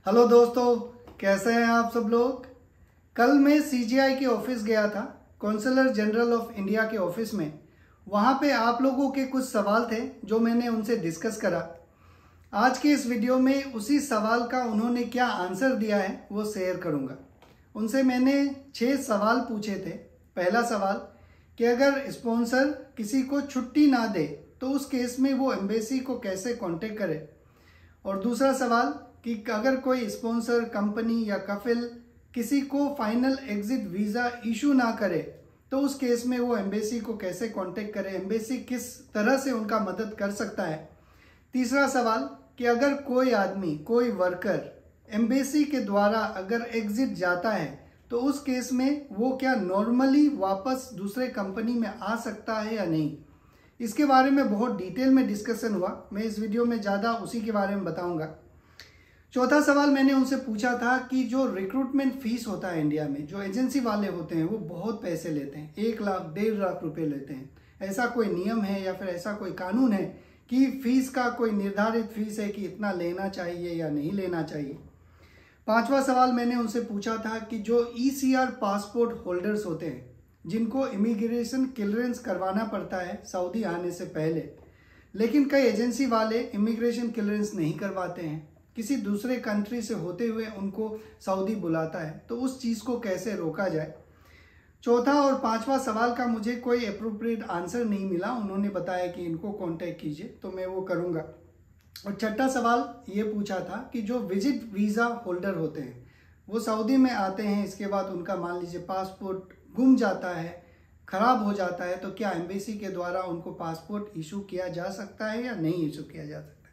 Hello दोस्तों, कैसे हैं आप सब लोग। कल मैं सीजीआई के ऑफिस गया था, कौंसलर जनरल ऑफ इंडिया के ऑफिस में। वहाँ पे आप लोगों के कुछ सवाल थे जो मैंने उनसे डिस्कस करा। आज के इस वीडियो में उसी सवाल का उन्होंने क्या आंसर दिया है वो शेयर करूँगा। उनसे मैंने 6 सवाल पूछे थे। पहला सवाल कि अगर स्पॉन्सर किसी को छुट्टी ना दे तो उस केस में वो एम्बेसी को कैसे कांटेक्ट करे। और दूसरा सवाल कि अगर कोई स्पॉन्सर, कंपनी या कफिल किसी को फाइनल एग्जिट वीज़ा इशू ना करे तो उस केस में वो एम्बेसी को कैसे कांटेक्ट करे, एम्बेसी किस तरह से उनका मदद कर सकता है। तीसरा सवाल कि अगर कोई आदमी, कोई वर्कर एम्बेसी के द्वारा अगर एग्जिट जाता है तो उस केस में वो क्या नॉर्मली वापस दूसरे कंपनी में आ सकता है या नहीं। इसके बारे में बहुत डिटेल में डिस्कशन हुआ। मैं इस वीडियो में ज़्यादा उसी के बारे में बताऊंगा। चौथा सवाल मैंने उनसे पूछा था कि जो रिक्रूटमेंट फीस होता है इंडिया में, जो एजेंसी वाले होते हैं वो बहुत पैसे लेते हैं, 1 लाख 1.5 लाख रुपए लेते हैं। ऐसा कोई नियम है या फिर ऐसा कोई कानून है कि फीस का कोई निर्धारित फीस है कि इतना लेना चाहिए या नहीं लेना चाहिए। पांचवा सवाल मैंने उनसे पूछा था कि जो ECR पासपोर्ट होल्डर्स होते हैं, जिनको इमिग्रेशन क्लियरेंस करवाना पड़ता है सऊदी आने से पहले, लेकिन कई एजेंसी वाले इमिग्रेशन क्लियरेंस नहीं करवाते हैं, किसी दूसरे कंट्री से होते हुए उनको सऊदी बुलाता है, तो उस चीज़ को कैसे रोका जाए। चौथा और पांचवा सवाल का मुझे कोई अप्रोप्रिएट आंसर नहीं मिला। उन्होंने बताया कि इनको कांटेक्ट कीजिए, तो मैं वो करूँगा। और छठा सवाल ये पूछा था कि जो विजिट वीज़ा होल्डर होते हैं वो सऊदी में आते हैं, इसके बाद उनका मान लीजिए पासपोर्ट गुम जाता है, ख़राब हो जाता है, तो क्या एम्बेसी के द्वारा उनको पासपोर्ट इशू किया जा सकता है या नहीं इशू किया जा सकता है।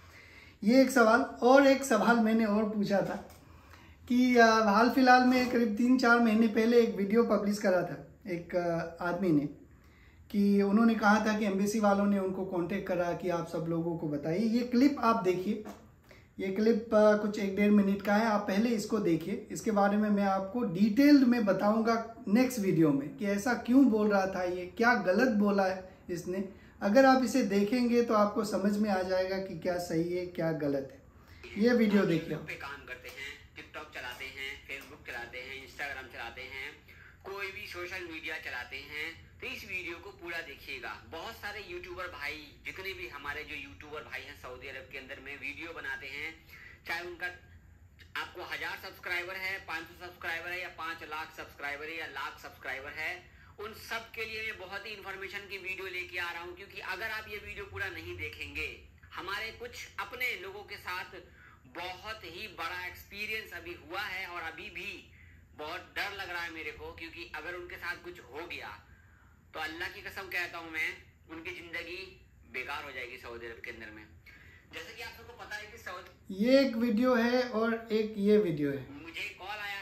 ये एक सवाल। और एक सवाल मैंने और पूछा था कि हाल फिलहाल में करीब 3-4 महीने पहले एक वीडियो पब्लिश करा था एक आदमी ने, कि उन्होंने कहा था कि एम्बेसी वालों ने उनको कांटेक्ट करा कि आप सब लोगों को बताइए। ये क्लिप आप देखिए, ये क्लिप कुछ 1-1.5 मिनट का है। आप पहले इसको देखिए, इसके बारे में मैं आपको डिटेल्ड में बताऊंगा नेक्स्ट वीडियो में कि ऐसा क्यों बोल रहा था, ये क्या गलत बोला है इसने। अगर आप इसे देखेंगे तो आपको समझ में आ जाएगा कि क्या सही है क्या गलत है। ये वीडियो देखिए। पे काम करते हैं, टिकटॉक चलाते हैं, फेसबुक चलाते हैं, इंस्टाग्राम चलाते हैं, कोई भी सोशल मीडिया चलाते हैं, तो इस वीडियो को पूरा देखिएगा। बहुत सारे यूट्यूबर भाई, जितने भी हमारे जो यूट्यूबर भाई हैं सऊदी अरब के अंदर में वीडियो बनाते हैं, चाहे उनका आपको 1000 सब्सक्राइबर है, 500 सब्सक्राइबर है या 5 लाख सब्सक्राइबर है या लाख सब्सक्राइबर है, उन सब के लिए मैं बहुत ही इंफॉर्मेशन की वीडियो लेके आ रहा हूं। क्योंकि अगर आप ये वीडियो पूरा नहीं देखेंगे, हमारे कुछ अपने लोगों के साथ बहुत ही बड़ा एक्सपीरियंस अभी हुआ है और अभी भी बहुत डर लग रहा है मेरे को, क्योंकि अगर उनके साथ कुछ हो गया तो अल्लाह की कसम कहता हूं मैं, उनकी जिंदगी बेकार हो जाएगी सऊदी अरब के अंदर में। जैसे कि आप सबको पता है कि ये एक वीडियो है और एक ये वीडियो है। मुझे कॉल आया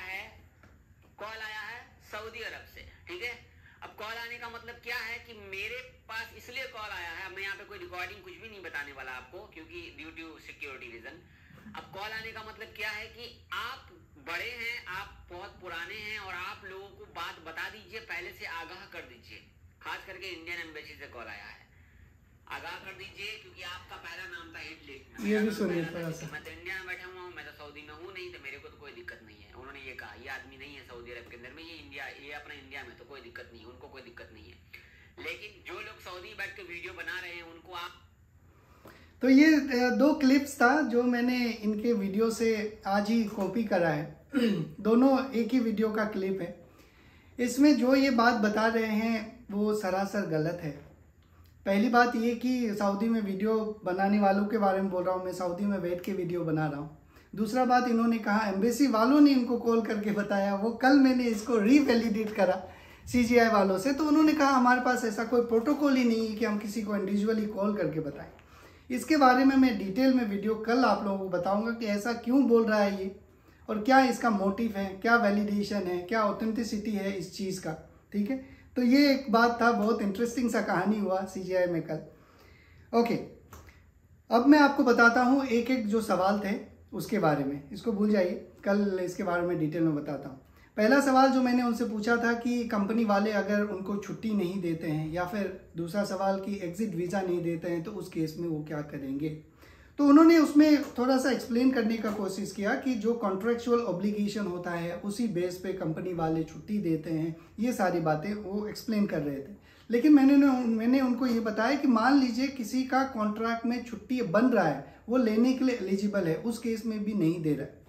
है सऊदी अरब से, ठीक है। अब कॉल आने का मतलब क्या है कि मेरे पास इसलिए कॉल आया है, मैं यहाँ पे कोई रिकॉर्डिंग कुछ भी नहीं बताने वाला आपको, क्योंकि ड्यू टू सिक्योरिटी रीजन। अब कॉल आने का मतलब क्या है कि आप बड़े हैं, आप बहुत पुराने हैं और आप लोगों को बात बता दीजिए, पहले से आगाह कर दीजिए। खास करके इंडियन एम्बेसी से कॉल आया है, आगाह कर दीजिए, क्योंकि आपका पहला नाम था हिटली। ये भी सुनिए थोड़ा सा। मैं तो इंडिया में बैठा हुआ हूँ, मैं तो सऊदी में हूँ नहीं, तो मेरे को तो कोई दिक्कत नहीं है। उन्होंने ये कहा, ये आदमी नहीं है सऊदी अरब के अंदर में, ये अपना इंडिया में, तो कोई दिक्कत नहीं है, उनको कोई दिक्कत नहीं है। लेकिन जो लोग सऊदी में बैठ के वीडियो बना रहे हैं उनको आप। तो ये 2 क्लिप्स था जो मैंने इनके वीडियो से आज ही कॉपी करा है। दोनों एक ही वीडियो का क्लिप है। इसमें जो ये बात बता रहे हैं वो सरासर गलत है। पहली बात ये कि सऊदी में वीडियो बनाने वालों के बारे में बोल रहा हूँ, मैं सऊदी में बैठ के वीडियो बना रहा हूँ। दूसरा बात, इन्होंने कहा एम्बेसी वालों ने इनको कॉल करके बताया। वो कल मैंने इसको रीवैलिडेट करा CGI वालों से, तो उन्होंने कहा हमारे पास ऐसा कोई प्रोटोकॉल ही नहीं है कि हम किसी को इंडिविजुअली कॉल करके बताएं। इसके बारे में मैं डिटेल में वीडियो कल आप लोगों को बताऊंगा कि ऐसा क्यों बोल रहा है ये, और क्या इसका मोटिव है, क्या वैलिडेशन है, क्या ऑथेंटिसिटी है इस चीज़ का, ठीक है। तो ये एक बात था, बहुत इंटरेस्टिंग सा कहानी हुआ CGI में कल। ओके, अब मैं आपको बताता हूँ एक एक जो सवाल थे उसके बारे में। इसको भूल जाइए, कल इसके बारे में डिटेल में बताता हूँ। पहला सवाल जो मैंने उनसे पूछा था कि कंपनी वाले अगर उनको छुट्टी नहीं देते हैं, या फिर दूसरा सवाल कि एग्जिट वीज़ा नहीं देते हैं, तो उस केस में वो क्या करेंगे। तो उन्होंने उसमें थोड़ा सा एक्सप्लेन करने का कोशिश किया कि जो कॉन्ट्रेक्चुअल ऑब्लिगेशन होता है उसी बेस पे कंपनी वाले छुट्टी देते हैं, ये सारी बातें वो एक्सप्लेन कर रहे थे। लेकिन मैंने उनको ये बताया कि मान लीजिए किसी का कॉन्ट्रैक्ट में छुट्टी बन रहा है, वो लेने के लिए एलिजिबल है, उस केस में भी नहीं दे रहा है।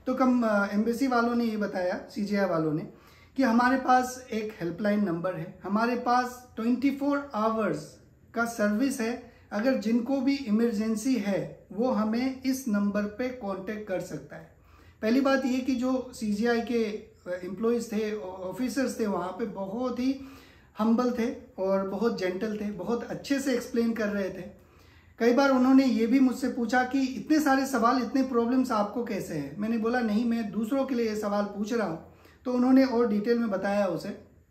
तो एम्बेसी वालों ने ये बताया, CGI वालों ने, कि हमारे पास एक हेल्पलाइन नंबर है, हमारे पास 24 आवर्स का सर्विस है, अगर जिनको भी इमरजेंसी है वो हमें इस नंबर पे कांटेक्ट कर सकता है। पहली बात ये कि जो CGI के एम्प्लॉयज़ थे, ऑफिसर्स थे, वहाँ पे बहुत ही हम्बल थे और बहुत जेंटल थे, बहुत अच्छे से एक्सप्लेन कर रहे थे। कई बार उन्होंने ये भी मुझसे पूछा कि इतने सारे सवाल, इतने प्रॉब्लम्स आपको कैसे हैं। मैंने बोला नहीं, मैं दूसरों के लिए ये सवाल पूछ रहा हूँ। तो उन्होंने और डिटेल में बताया उसे।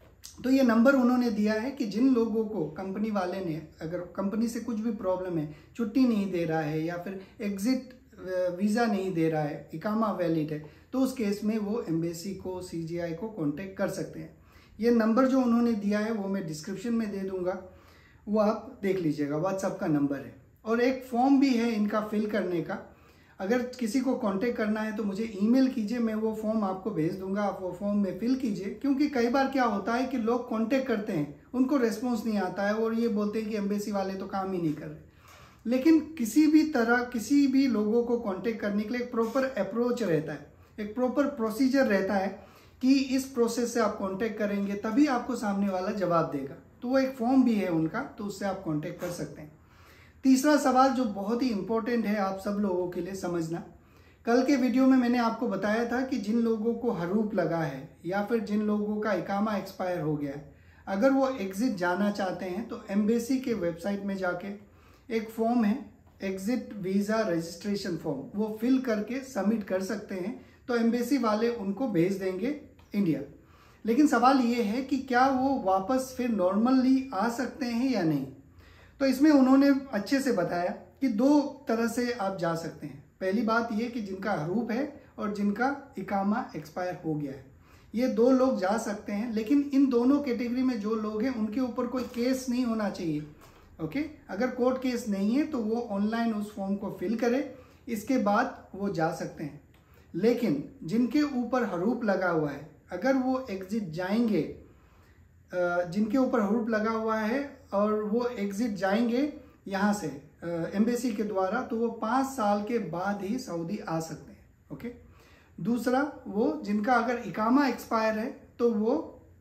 तो ये नंबर उन्होंने दिया है कि जिन लोगों को कंपनी वाले ने, अगर कंपनी से कुछ भी प्रॉब्लम है, छुट्टी नहीं दे रहा है या फिर एग्जिट वीज़ा नहीं दे रहा है, इकामा वैलिड है, तो उस केस में वो एम्बेसी को, CGI को कांटेक्ट कर सकते हैं। ये नंबर जो उन्होंने दिया है वो मैं डिस्क्रिप्शन में दे दूंगा, वो आप देख लीजिएगा, व्हाट्सएप का नंबर है। और एक फॉर्म भी है इनका फिल करने का। अगर किसी को कांटेक्ट करना है तो मुझे ईमेल कीजिए, मैं वो फॉर्म आपको भेज दूंगा, आप वो फॉर्म में फिल कीजिए। क्योंकि कई बार क्या होता है कि लोग कांटेक्ट करते हैं, उनको रेस्पॉन्स नहीं आता है और ये बोलते हैं कि एम्बेसी वाले तो काम ही नहीं कर रहे। लेकिन किसी भी तरह, किसी भी लोगों को कांटेक्ट करने के लिए एक प्रॉपर अप्रोच रहता है, एक प्रॉपर प्रोसीजर रहता है कि इस प्रोसेस से आप कांटेक्ट करेंगे तभी आपको सामने वाला जवाब देगा। तो वो एक फॉर्म भी है उनका, तो उससे आप कांटेक्ट कर सकते हैं। तीसरा सवाल जो बहुत ही इंपॉर्टेंट है आप सब लोगों के लिए समझना, कल के वीडियो में मैंने आपको बताया था कि जिन लोगों को हरूप लगा है या फिर जिन लोगों का इकामा एक्सपायर हो गया है, अगर वो एग्जिट जाना चाहते हैं तो एम्बेसी के वेबसाइट में जाके एक फॉर्म है, एग्जिट वीज़ा रजिस्ट्रेशन फॉर्म, वो फिल करके सबमिट कर सकते हैं। तो एम्बेसी वाले उनको भेज देंगे इंडिया। लेकिन सवाल ये है कि क्या वो वापस फिर नॉर्मली आ सकते हैं या नहीं। तो इसमें उन्होंने अच्छे से बताया कि 2 तरह से आप जा सकते हैं। पहली बात ये कि जिनका हरूप है और जिनका इकामा एक्सपायर हो गया है, ये 2 लोग जा सकते हैं। लेकिन इन दोनों कैटेगरी में जो लोग हैं उनके ऊपर कोई केस नहीं होना चाहिए। ओके, अगर कोर्ट केस नहीं है तो वो ऑनलाइन उस फॉर्म को फिल करें, इसके बाद वो जा सकते हैं। लेकिन जिनके ऊपर हरूप लगा हुआ है, अगर वो एग्जिट जाएंगे, जिनके ऊपर हरूप लगा हुआ है और वो एग्जिट जाएंगे यहाँ से एम्बेसी के द्वारा, तो वो 5 साल के बाद ही सऊदी आ सकते हैं। ओके, दूसरा वो जिनका अगर इकामा एक्सपायर है तो वो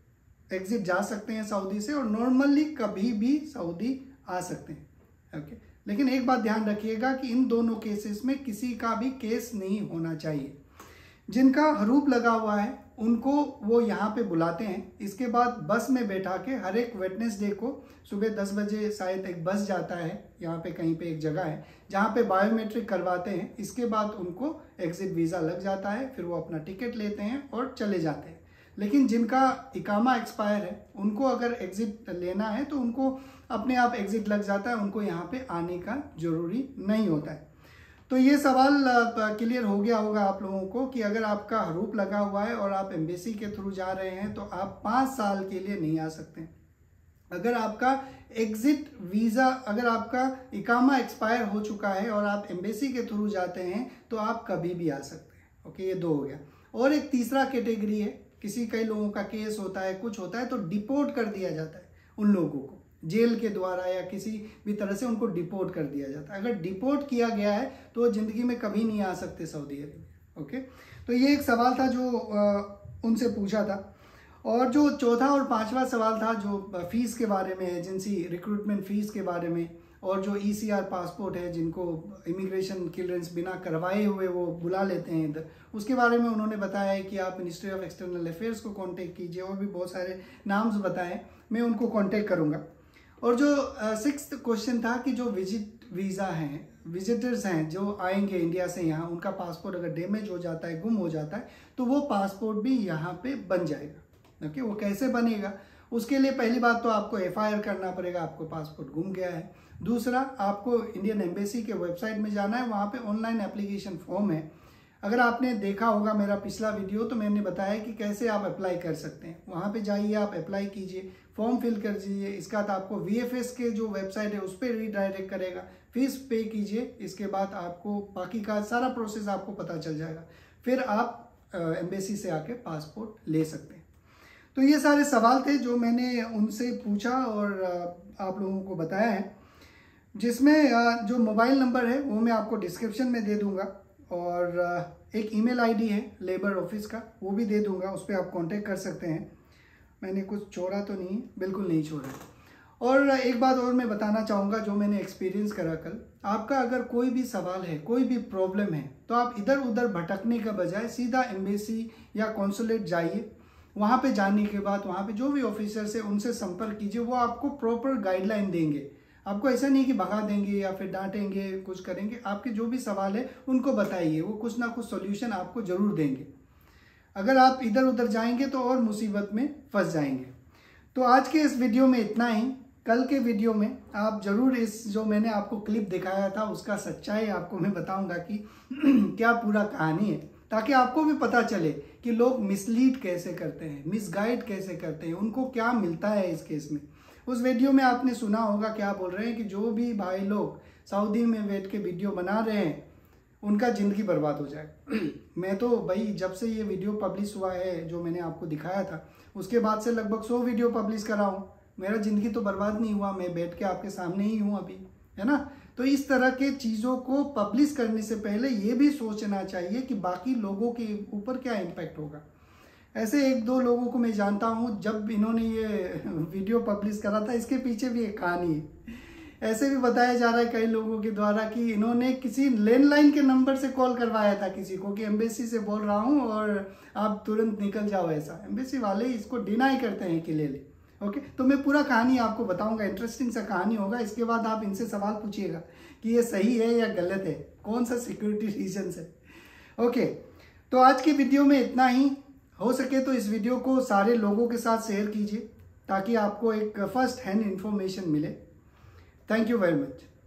एग्जिट जा सकते हैं सऊदी से और नॉर्मली कभी भी सऊदी आ सकते हैं। ओके, लेकिन एक बात ध्यान रखिएगा कि इन दोनों केसेस में किसी का भी केस नहीं होना चाहिए। जिनका हरूप लगा हुआ है उनको वो यहाँ पे बुलाते हैं, इसके बाद बस में बैठा के हर एक वेडनेसडे को सुबह 10 बजे शायद एक बस जाता है, यहाँ पे कहीं पे एक जगह है जहाँ पे बायोमेट्रिक करवाते हैं। इसके बाद उनको एग्जिट वीज़ा लग जाता है, फिर वो अपना टिकट लेते हैं और चले जाते हैं। लेकिन जिनका इकामा एक्सपायर है उनको अगर एग्जिट लेना है तो उनको अपने आप एग्जिट लग जाता है, उनको यहाँ पे आने का जरूरी नहीं होता है। तो ये सवाल क्लियर हो गया होगा आप लोगों को कि अगर आपका हरूप लगा हुआ है और आप एम्बेसी के थ्रू जा रहे हैं तो आप 5 साल के लिए नहीं आ सकते। अगर आपका एग्जिट वीज़ा, अगर आपका इकामा एक्सपायर हो चुका है और आप एम्बेसी के थ्रू जाते हैं तो आप कभी भी आ सकते हैं। ओके, ये 2 हो गया। और एक तीसरा कैटेगरी है, कई लोगों का केस होता है, कुछ होता है तो डिपोर्ट कर दिया जाता है उन लोगों को, जेल के द्वारा या किसी भी तरह से उनको डिपोर्ट कर दिया जाता है। अगर डिपोर्ट किया गया है तो वो ज़िंदगी में कभी नहीं आ सकते सऊदी अरब। ओके, तो ये एक सवाल था जो उनसे पूछा था। और जो चौथा और 5वां सवाल था जो फीस के बारे में, एजेंसी रिक्रूटमेंट फीस के बारे में, और जो ECR पासपोर्ट है जिनको इमिग्रेशन क्लियरेंस बिना करवाए हुए वो बुला लेते हैं इधर, उसके बारे में उन्होंने बताया है कि आप मिनिस्ट्री ऑफ एक्सटर्नल अफेयर्स को कांटेक्ट कीजिए। और भी बहुत सारे नाम्स बताए, मैं उनको कांटेक्ट करूँगा। और जो 6th क्वेश्चन था कि जो विजिट वीज़ा हैं, विजिटर्स हैं जो आएंगे इंडिया से यहाँ, उनका पासपोर्ट अगर डैमेज हो जाता है, गुम हो जाता है, तो वो पासपोर्ट भी यहाँ पे बन जाएगा। ओके, वो कैसे बनेगा? उसके लिए पहली बात तो आपको FIR करना पड़ेगा, आपको पासपोर्ट गुम गया है। दूसरा, आपको इंडियन एम्बेसी के वेबसाइट में जाना है, वहाँ पे ऑनलाइन एप्लीकेशन फॉर्म है। अगर आपने देखा होगा मेरा पिछला वीडियो तो मैंने बताया कि कैसे आप अप्लाई कर सकते हैं। वहाँ पे जाइए, आप अप्लाई कीजिए, फॉर्म फिल कर दीजिए। इसका बाद आपको VFS के जो वेबसाइट है उस पर रीडायरेक्ट करेगा, फीस पे कीजिए, इसके बाद आपको बाकी का सारा प्रोसेस आपको पता चल जाएगा, फिर आप एम्बेसी से आके पासपोर्ट ले सकते हैं। तो ये सारे सवाल थे जो मैंने उनसे पूछा और आप लोगों को बताया है, जिसमें जो मोबाइल नंबर है वो मैं आपको डिस्क्रिप्शन में दे दूंगा और एक ईमेल आईडी है लेबर ऑफिस का, वो भी दे दूंगा, उस पर आप कांटेक्ट कर सकते हैं। मैंने कुछ छोड़ा तो नहीं, बिल्कुल नहीं छोड़ा है। और एक बात और मैं बताना चाहूँगा जो मैंने एक्सपीरियंस करा कल, आपका अगर कोई भी सवाल है, कोई भी प्रॉब्लम है, तो आप इधर उधर भटकने का बजाय सीधा एम्बेसी या कॉन्सुलेट जाइए। वहाँ पे जाने के बाद वहाँ पे जो भी ऑफिसर्स है उनसे संपर्क कीजिए, वो आपको प्रॉपर गाइडलाइन देंगे। आपको ऐसा नहीं कि भगा देंगे या फिर डांटेंगे, कुछ करेंगे। आपके जो भी सवाल है उनको बताइए, वो कुछ ना कुछ सॉल्यूशन आपको ज़रूर देंगे। अगर आप इधर उधर जाएंगे तो और मुसीबत में फंस जाएंगे। तो आज के इस वीडियो में इतना ही। कल के वीडियो में आप ज़रूर इस जो मैंने आपको क्लिप दिखाया था उसका सच्चाई आपको मैं बताऊंगा कि क्या पूरा कहानी है, ताकि आपको भी पता चले कि लोग मिसलीड कैसे करते हैं, मिसगाइड कैसे करते हैं, उनको क्या मिलता है इस केस में। उस वीडियो में आपने सुना होगा क्या बोल रहे हैं कि जो भी भाई लोग सऊदी में बैठ के वीडियो बना रहे हैं उनका ज़िंदगी बर्बाद हो जाए। मैं तो भाई जब से ये वीडियो पब्लिश हुआ है जो मैंने आपको दिखाया था, उसके बाद से लगभग 100 वीडियो पब्लिश करा हूँ। मेरा ज़िंदगी तो बर्बाद नहीं हुआ, मैं बैठ के आपके सामने ही हूँ अभी, है ना। तो इस तरह के चीज़ों को पब्लिश करने से पहले ये भी सोचना चाहिए कि बाकी लोगों के ऊपर क्या इम्पैक्ट होगा। ऐसे एक दो लोगों को मैं जानता हूँ, जब इन्होंने ये वीडियो पब्लिश करा था इसके पीछे भी एक कहानी है। ऐसे भी बताया जा रहा है कई लोगों के द्वारा कि इन्होंने किसी लैंडलाइन के नंबर से कॉल करवाया था किसी को कि एम्बेसी से बोल रहा हूँ और आप तुरंत निकल जाओ। ऐसा एम्बेसी वाले इसको डिनाई करते हैं कि ले ले। ओके, तो मैं पूरा कहानी आपको बताऊंगा, इंटरेस्टिंग सा कहानी होगा। इसके बाद आप इनसे सवाल पूछिएगा कि ये सही है या गलत है, कौन सा सिक्योरिटी रीजन है। ओके, तो आज की वीडियो में इतना ही। हो सके तो इस वीडियो को सारे लोगों के साथ शेयर कीजिए ताकि आपको एक फर्स्ट हैंड इंफॉर्मेशन मिले। Thank you very much.